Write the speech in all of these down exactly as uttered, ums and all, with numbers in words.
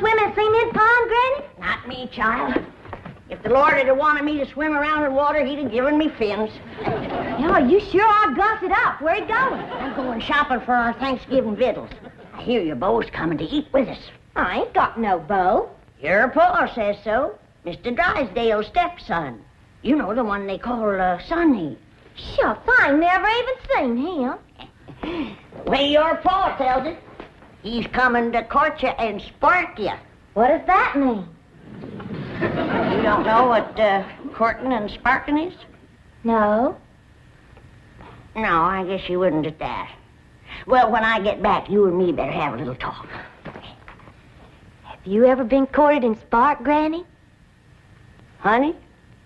swim in cement pond, Granny? Not me, child. If the Lord had wanted me to swim around in water, he'd have given me fins. Oh, you sure are gussed up. Where you going? I'm going shopping for our Thanksgiving victuals. I hear your beau's coming to eat with us. I ain't got no beau. Your pa says so. Mister Drysdale's stepson. You know, the one they call uh, Sonny. Shucks, I ain't never even seen him. The way your pa tells it, he's coming to court you and spark you. What does that mean? You don't know what uh, courting and sparking is? No. No, I guess you wouldn't at that. Well, when I get back, you and me better have a little talk. Have you ever been courted and sparked, Granny? Honey?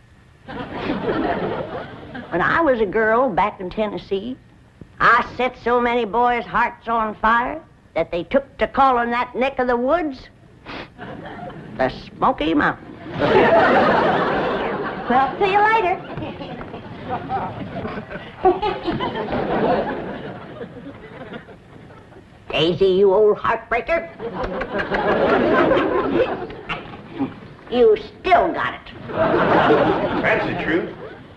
When I was a girl back in Tennessee, I set so many boys' hearts on fire that they took to calling that neck of the woods the Smoky Mountain. Well, see you later. Daisy, you old heartbreaker. You still got it. That's the truth.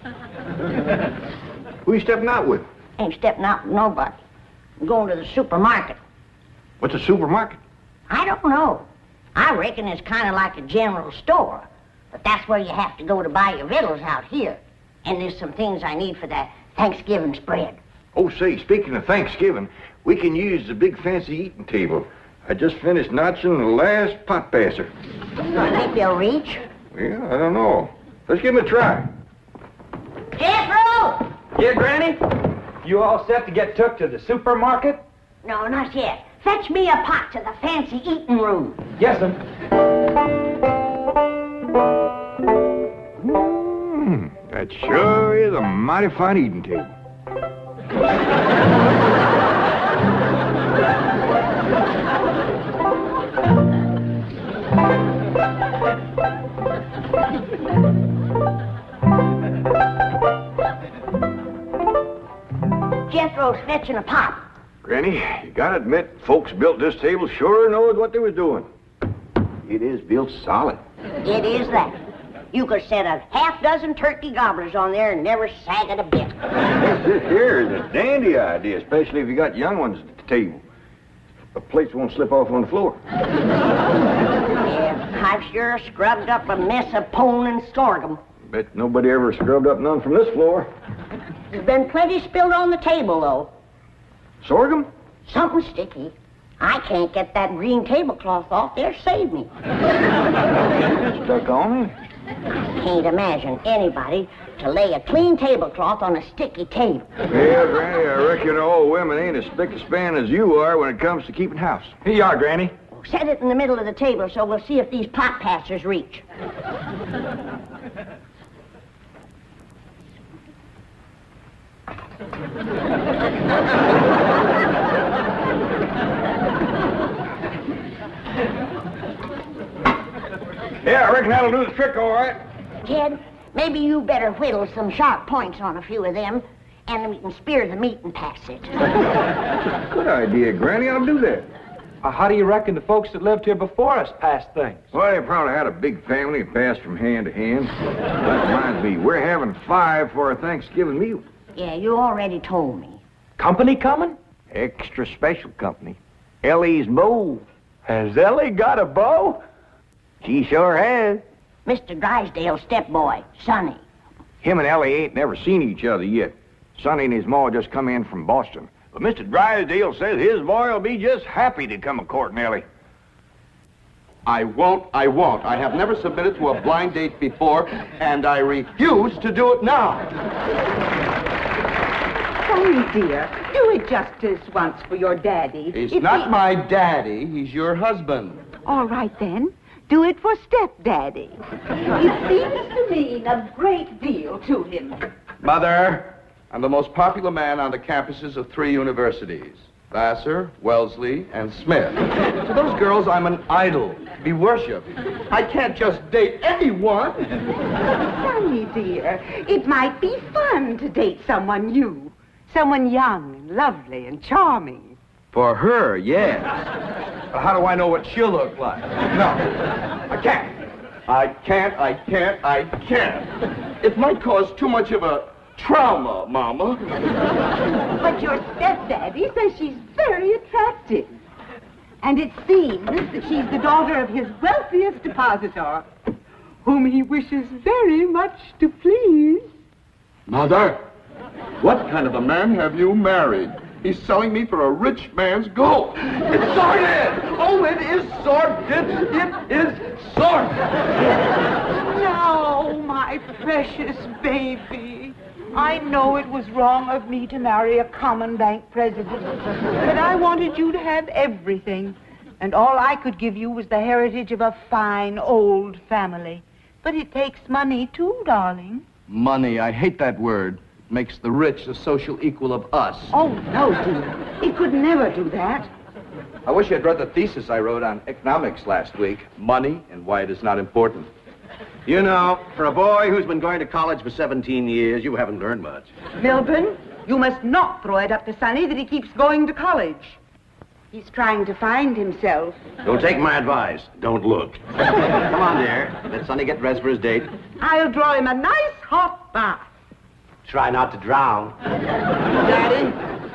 Who you stepping out with? Ain't stepping out with nobody. I'm going to the supermarket. What's a supermarket? I don't know. I reckon it's kind of like a general store. But that's where you have to go to buy your victuals out here. And there's some things I need for that Thanksgiving spread. Oh, say, speaking of Thanksgiving, we can use the big fancy eating table. I just finished notching the last pot passer. You think they'll reach? Well, I don't know. Let's give them a try. Jethro! Yeah, Granny? You all set to get took to the supermarket? No, not yet. Fetch me a pot to the fancy eating room. Yes, sir. Mmm, that sure is a mighty fine eating table. Jethro's fetching a pot. Granny, you gotta admit, folks built this table sure knows what they was doing. It is built solid. It is that. You could set a half dozen turkey gobblers on there and never sag it a bit. This here is a dandy idea, especially if you got young ones at the table. The plates won't slip off on the floor. Yeah, I've sure scrubbed up a mess of pone and sorghum. Bet nobody ever scrubbed up none from this floor. There's been plenty spilled on the table, though. Sorghum? Something sticky. I can't get that green tablecloth off there. Save me. Stuck on it? Can't imagine anybody to lay a clean tablecloth on a sticky table. Yeah, Granny, I reckon all women ain't as spick and span as you are when it comes to keeping house. Here you are, Granny. Set it in the middle of the table so we'll see if these pot passers reach. Yeah, I reckon that'll do the trick, all right. Ted, maybe you better whittle some sharp points on a few of them, and we can spear the meat and pass it. Good idea, Granny. I'll do that. Uh, how do you reckon the folks that lived here before us passed things? Well, they probably had a big family and passed from hand to hand. That reminds me, we're having five for our Thanksgiving meal. Yeah, you already told me. Company coming? Extra special company. Elly's beau. Has Elly got a beau? She sure has. Mister Drysdale's stepboy, Sonny. Him and Elly ain't never seen each other yet. Sonny and his ma just come in from Boston. But Mister Drysdale says his boy will be just happy to come a-courting Elly. I won't, I won't. I have never submitted to a blind date before, and I refuse to do it now. Sonny, dear, do it justice once for your daddy. He's If not he... my daddy, he's your husband. All right, then. Do it for stepdaddy. It seems to mean a great deal to him. Mother, I'm the most popular man on the campuses of three universities. Vassar, Wellesley, and Smith. To those girls, I'm an idol, to be worshipped. I can't just date anyone. Sonny, dear, it might be fun to date someone new. Someone young and lovely and charming. For her, yes. But how do I know what she'll look like? No, I can't. I can't, I can't, I can't. It might cause too much of a trauma, Mama. But your stepdaddy says she's very attractive. And it seems that she's the daughter of his wealthiest depositor, whom he wishes very much to please. Mother, what kind of a man have you married? He's selling me for a rich man's gold. It's sordid! Oh, it is sordid! It is sordid! No, my precious baby. I know it was wrong of me to marry a common bank president, but I wanted you to have everything, and all I could give you was the heritage of a fine old family. But it takes money, too, darling. Money, I hate that word. Makes the rich the social equal of us. Oh, no, dear. He could never do that. I wish you'd read the thesis I wrote on economics last week. Money and why it is not important. You know, for a boy who's been going to college for seventeen years, you haven't learned much. Milburn, you must not throw it up to Sonny that he keeps going to college. He's trying to find himself. Don't take my advice. Don't look. Come on, dear. Let Sonny get dressed for his date. I'll draw him a nice hot bath. Try not to drown. Daddy?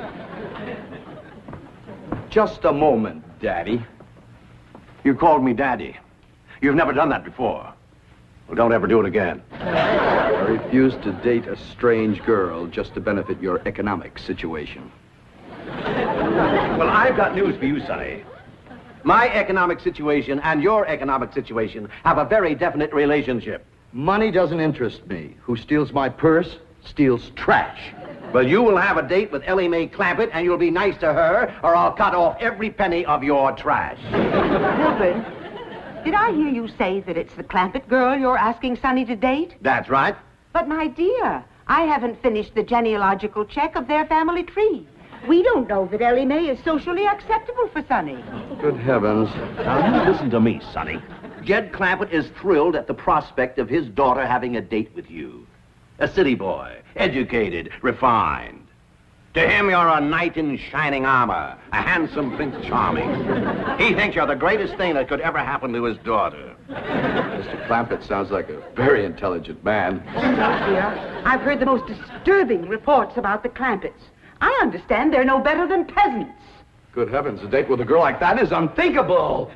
Just a moment, Daddy. You called me Daddy. You've never done that before. Well, don't ever do it again. I refuse to date a strange girl just to benefit your economic situation. Well, I've got news for you, Sonny. My economic situation and your economic situation have a very definite relationship. Money doesn't interest me. Who steals my purse steals trash. Well, you will have a date with Elly May Clampett, and you'll be nice to her, or I'll cut off every penny of your trash. Milburn, did I hear you say that it's the Clampett girl you're asking Sonny to date? That's right. But, my dear, I haven't finished the genealogical check of their family tree. We don't know that Elly May is socially acceptable for Sonny. Good heavens. Now, you listen to me, Sonny. Jed Clampett is thrilled at the prospect of his daughter having a date with you. A city boy, educated, refined. To him, you're a knight in shining armor, a handsome Prince Charming. He thinks you're the greatest thing that could ever happen to his daughter. Mister Clampett sounds like a very intelligent man. No, dear. I've heard the most disturbing reports about the Clampetts. I understand they're no better than peasants. Good heavens, a date with a girl like that is unthinkable.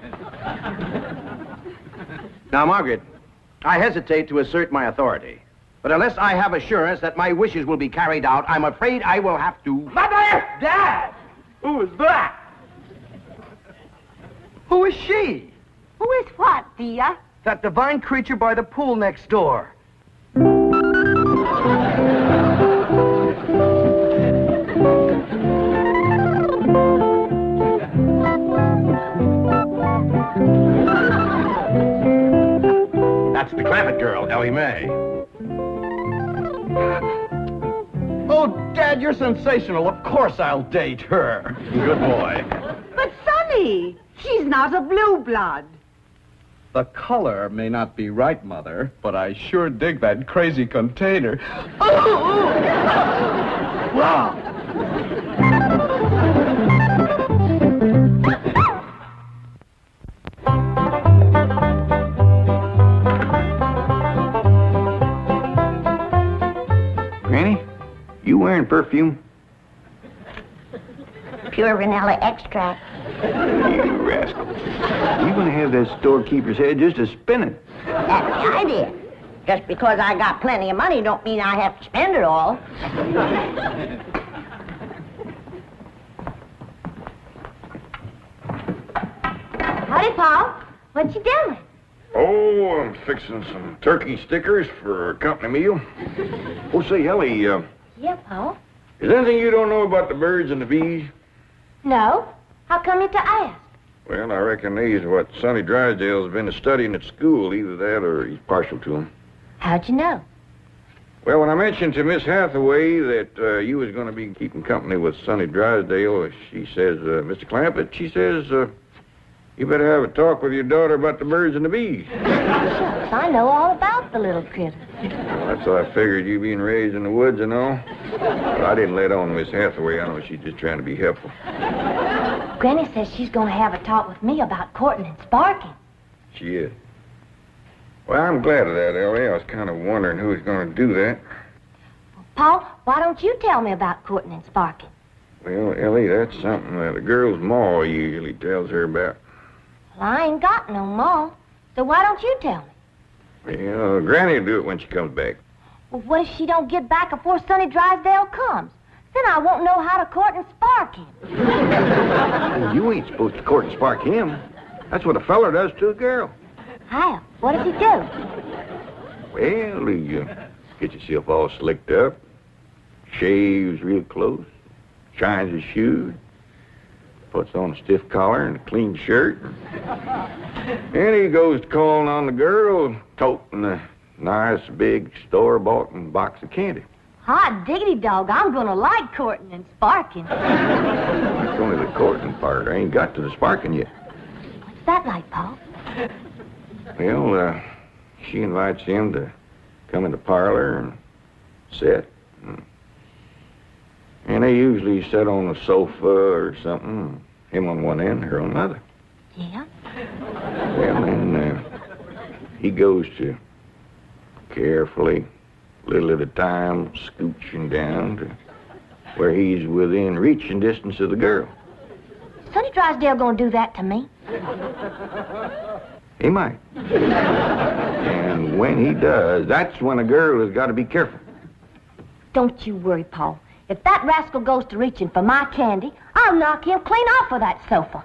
Now, Margaret, I hesitate to assert my authority. But unless I have assurance that my wishes will be carried out, I'm afraid I will have to... Mother! Dad! Who is that? Who is she? Who is what, dear? That divine creature by the pool next door. That's the Clampett girl, Elly May. Oh, Dad, you're sensational. Of course I'll date her. Good boy. But, Sonny, she's not a blue blood. The color may not be right, Mother, but I sure dig that crazy container. Oh! Wow! Granny, you wearing perfume? Pure vanilla extract. You rascal. You're gonna have that storekeeper's head just a spinning. That's the idea. Just because I got plenty of money don't mean I have to spend it all. Howdy, Paul. What you doing? Oh, I'm fixing some turkey stickers for a company meal. Oh, say, Elly, uh, Yeah, Paul. is there anything you don't know about the birds and the bees? No. How come you to ask? Well, I reckon these what Sonny Drysdale's been studying at school. Either that or he's partial to them. How'd you know? Well, when I mentioned to Miss Hathaway that uh, you was going to be keeping company with Sonny Drysdale, she says, uh, Mister Clampett, she says, uh, you better have a talk with your daughter about the birds and the bees. Shucks, I know all about the little critter. Well, that's how I figured you being raised in the woods and all. But I didn't let on Miss Hathaway. I know she's just trying to be helpful. Granny says she's going to have a talk with me about courting and sparking. She is. Well, I'm glad of that, Ellie. I was kind of wondering who was going to do that. Well, Paul, why don't you tell me about courting and sparking? Well, Ellie, that's something that a girl's ma usually tells her about. Well, I ain't got no ma, so why don't you tell me? Well, Granny will do it when she comes back. Well, what if she don't get back before Sonny Drysdale comes? Then I won't know how to court and spark him. Well, you ain't supposed to court and spark him. That's what a feller does to a girl. How? What does he do? Well, you uh, get yourself all slicked up, shaves real close, shines his shoes, puts on a stiff collar and a clean shirt. And he goes to calling on the girl, toting a nice big store-bought box of candy. Hot diggity dog, I'm gonna like courting and sparking. It's only the courting part. I ain't got to the sparking yet. What's that like, Paul? Well, uh, she invites him to come in the parlor and sit. And, and they usually sit on a sofa or something, him on one end, her on the other. Yeah? Well, then uh, he goes to carefully, little at a time, scooching down to where he's within reaching distance of the girl. Sonny Drysdale gonna do that to me? He might. And when he does, that's when a girl has got to be careful. Don't you worry, Paul. If that rascal goes to reaching for my candy, I'll knock him clean off of that sofa.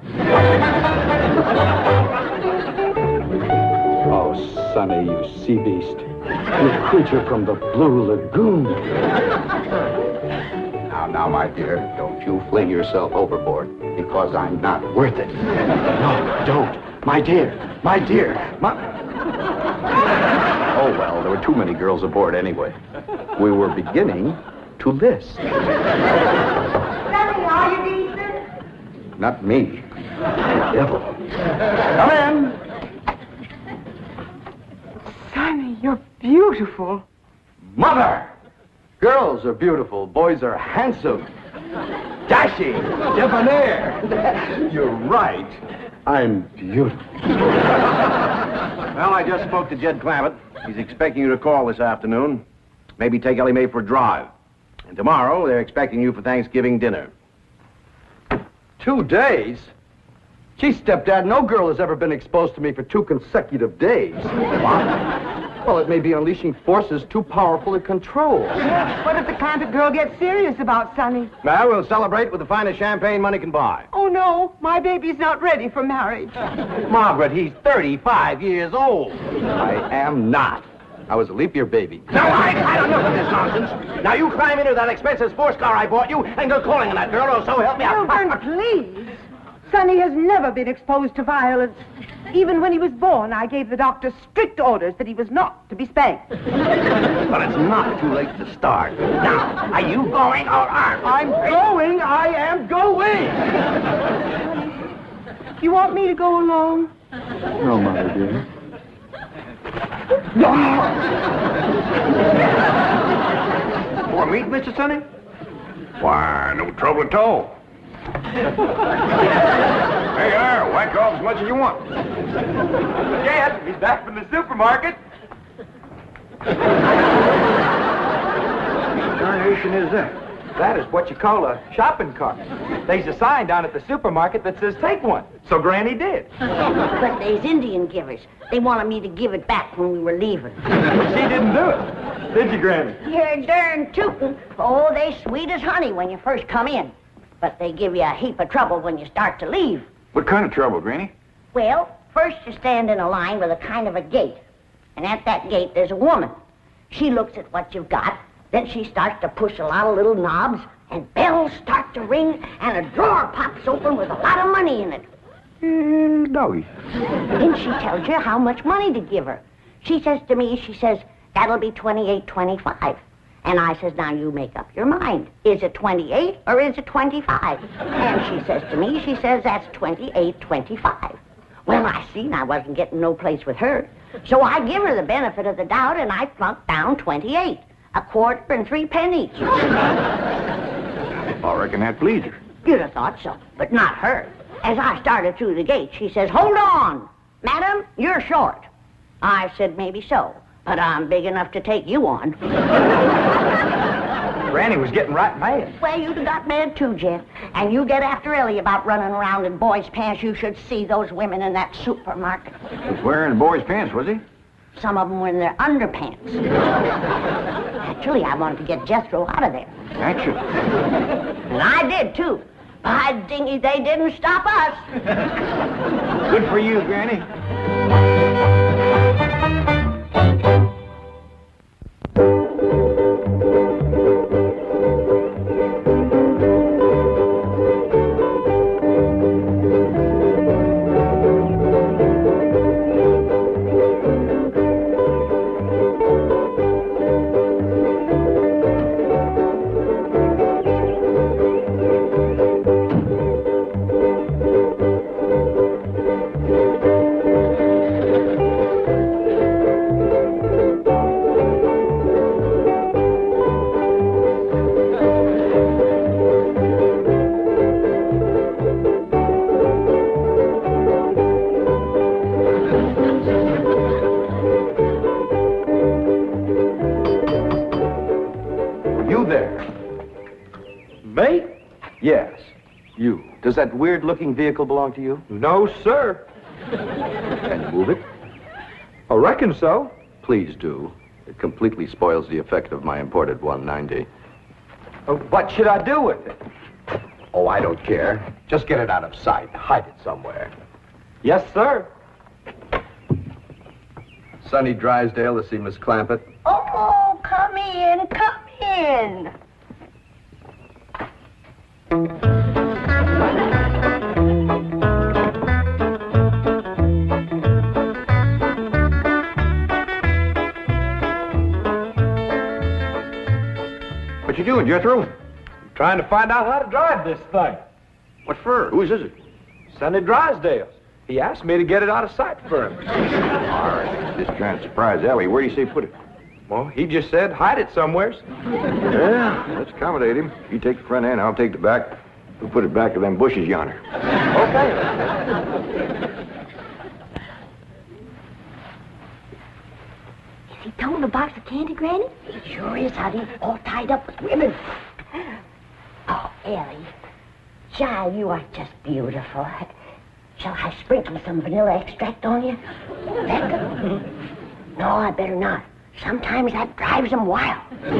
Oh, Sonny, you sea beast. You creature from the Blue Lagoon. Now, now, my dear, don't you fling yourself overboard, because I'm not worth it. No, don't. My dear, my dear, my... Oh, well, there were too many girls aboard anyway. We were beginning to list. Sonny, are you decent? Not me. The devil. Come in. Sonny, you're beautiful. Mother! Girls are beautiful. Boys are handsome. Dashing. Debonair. You're right. I'm beautiful. Well, I just spoke to Jed Clampett. He's expecting you to call this afternoon. Maybe take Elly May for a drive. And tomorrow, they're expecting you for Thanksgiving dinner. Two days? Gee, stepdad, no girl has ever been exposed to me for two consecutive days. What? Well, it may be unleashing forces too powerful to control. What if the Clampett girl gets serious about Sonny? Well, we'll celebrate with the finest champagne money can buy. Oh, no, my baby's not ready for marriage. Margaret, he's thirty-five years old. I am not. I was a leap year baby. No, I, I don't know what this nonsense. Now, you climb into that expensive sports car I bought you and go calling on that girl, or so help me out. Children, please. Sonny has never been exposed to violence. Even when he was born, I gave the doctor strict orders that he was not to be spanked. But it's not too late to start. Now, are you going or aren't you? I'm going. I am going. You want me to go along? No, Mother, dear. For meat, Mister Sonny? Why, no trouble at all. Hey there, whack off as much as you want. Jed, he's back from the supermarket. What darnation is that? That is what you call a shopping cart. There's a sign down at the supermarket that says take one. So Granny did. But there's Indian givers. They wanted me to give it back when we were leaving. She didn't do it. Did you, Granny? You're darn tootin'. Oh, they sweet as honey when you first come in. But they give you a heap of trouble when you start to leave. What kind of trouble, Granny? Well, first you stand in a line with a kind of a gate. And at that gate there's a woman. She looks at what you've got. Then she starts to push a lot of little knobs. And bells start to ring. And a drawer pops open with a lot of money in it. Uh, doggy. Then she tells you how much money to give her. She says to me, she says, that'll be twenty-eight twenty-five. And I says, now you make up your mind. Is it twenty-eight or is it twenty-five? And she says to me, she says, that's twenty-eight twenty-five. Well, I seen I wasn't getting no place with her. So I give her the benefit of the doubt and I plunked down twenty-eight. A quarter and three pennies. I reckon that pleased her. You'd have thought so, but not her. As I started through the gate, she says, "Hold on, madam, you're short." I said, "Maybe so, but I'm big enough to take you on." Granny was getting right mad. Well, you'd have got mad too, Jeff. And you get after Elly about running around in boys' pants. You should see those women in that supermarket. He's wearing boys' pants, was he? Some of them were in their underpants. Actually, I wanted to get Jethro out of there. Actually. And I did, too. By dingy, they didn't stop us. Good for you, Granny. Yes, you. Does that weird-looking vehicle belong to you? No, sir. Can you move it? I reckon so. Please do. It completely spoils the effect of my imported one ninety. Uh, what should I do with it? Oh, I don't care. Just get it out of sight. Hide it somewhere. Yes, sir. Sonny Drysdale to see Miss Clampett. Oh, come in, come in. What you doing, Jethro? Trying to find out how to drive this thing. What for? Whose is it? Sonny Drysdale's. He asked me to get it out of sight for him. All right. Just trying to surprise Elly. Where do you say put it? Well, he just said hide it somewheres. Yeah, let's accommodate him. You take the front end, I'll take the back. We'll put it back to them bushes yonder. Okay. Is he toting a box of candy, Granny? He sure is, honey. All tied up with ribbon. Oh, Elly. Child, you are just beautiful. Shall I sprinkle some vanilla extract on you? Becca? No, I better not. Sometimes that drives them wild.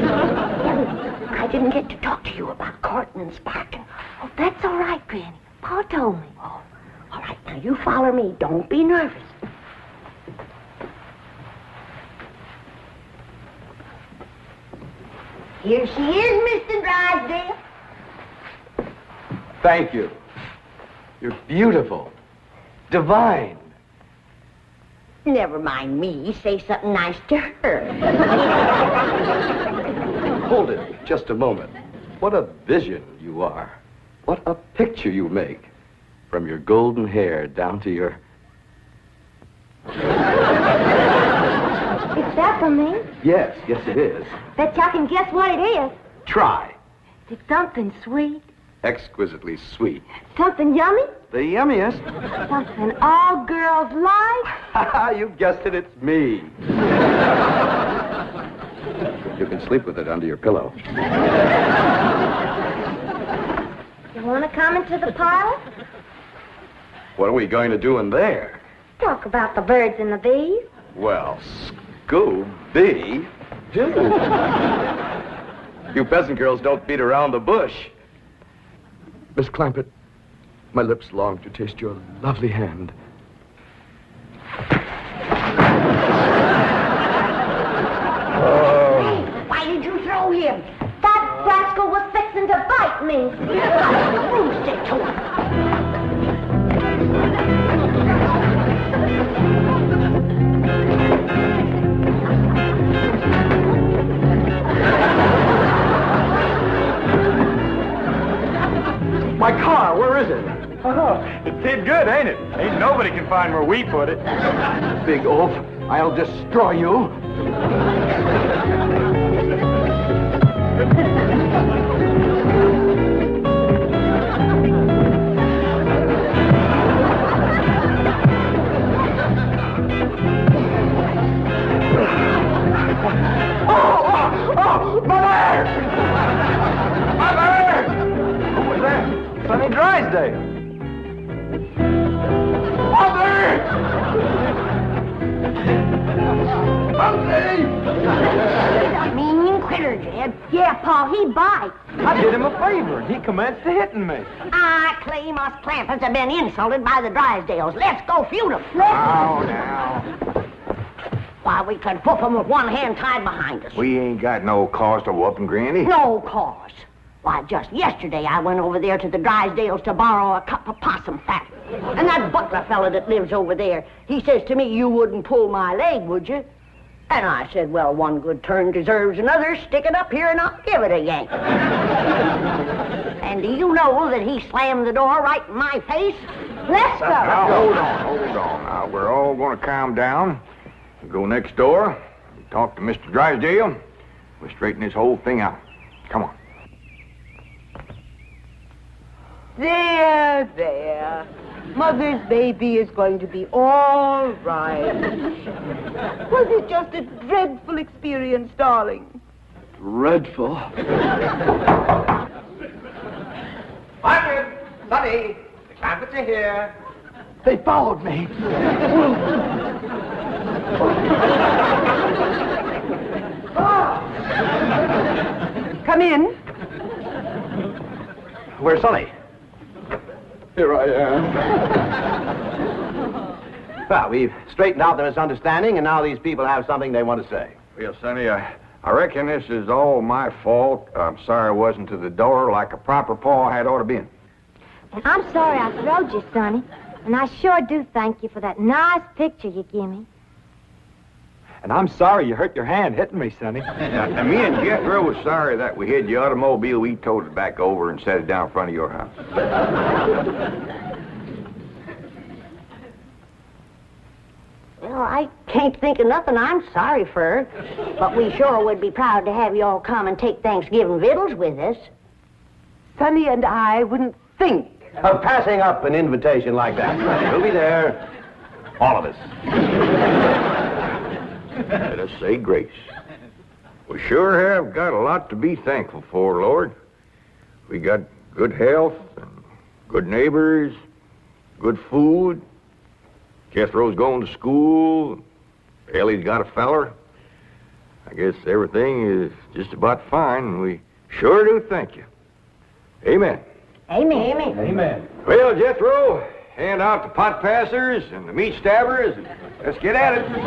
I didn't get to talk to you about courting and sparking. Oh, that's all right, Granny. Pa told me. Oh, all right, now you follow me. Don't be nervous. Here she is, Mister Drysdale. Thank you. You're beautiful. Divine. Never mind me. Say something nice to her. Hold it just a moment. What a vision you are. What a picture you make. From your golden hair down to your... Is that for me? Yes, yes it is. Bet y'all can guess what it is. Try. It's something sweet. Exquisitely sweet. Something yummy. The yummiest. Something all girls like. You guessed it, it's me. You can sleep with it under your pillow. You want to come into the parlor? What are we going to do in there? Talk about the birds and the bees. Well, Scooby Doo. You peasant girls don't beat around the bush. Miss Clampett, my lips long to taste your lovely hand. Hey, why did you throw him? That rascal was fixing to bite me. Who stick to him? My car, where is it? Oh, it did good, ain't it? Ain't nobody can find where we put it. Big oaf, I'll destroy you. He's a mean critter, Jed. Yeah, Pa, he bites. I did him a favor, and he commenced to hitting me. I claim us Clampetts have been insulted by the Drysdales. Let's go feud 'em. Now, now. Why, we could whoop 'em with one hand tied behind us. We ain't got no cause to whooping, Granny. No cause. Why, just yesterday I went over there to the Drysdales to borrow a cup of possum fat. And that butler fella that lives over there, he says to me, you wouldn't pull my leg, would you? And I said, well, one good turn deserves another. Stick it up here and I'll give it a yank. And do you know that he slammed the door right in my face? Let's go. Now, hold on, hold on. Now, we're all going to calm down. We'll go next door, talk to Mister Drysdale. We'll straighten this whole thing out. Come on. There, there. Mother's baby is going to be all right. Was it just a dreadful experience, darling? Dreadful. Margaret, Sonny, the Clampetts are here. They followed me. Come in. Where's Sonny? Here I am. Well, we've straightened out the misunderstanding, and now these people have something they want to say. Well, Sonny, I, I reckon this is all my fault. I'm sorry I wasn't to the door like a proper paw had ought to been. I'm sorry I throwed you, Sonny. And I sure do thank you for that nice picture you give me. And I'm sorry you hurt your hand hitting me, Sonny. Now, now, me and Jethro was sorry that we hid your automobile. We towed it back over and set it down in front of your house. Well, I can't think of nothing I'm sorry for. But we sure would be proud to have you all come and take Thanksgiving victuals with us. Sonny and I wouldn't think. Of passing up an invitation like that, Sonny. We'll be there, all of us. Let us say grace. We sure have got a lot to be thankful for, Lord. We got good health, and good neighbors, good food. Jethro's going to school. Elly's got a feller. I guess everything is just about fine, and we sure do thank you. Amen. Amen. Amen. Amen. Well, Jethro, hand out the pot passers and the meat stabbers, and let's get at it.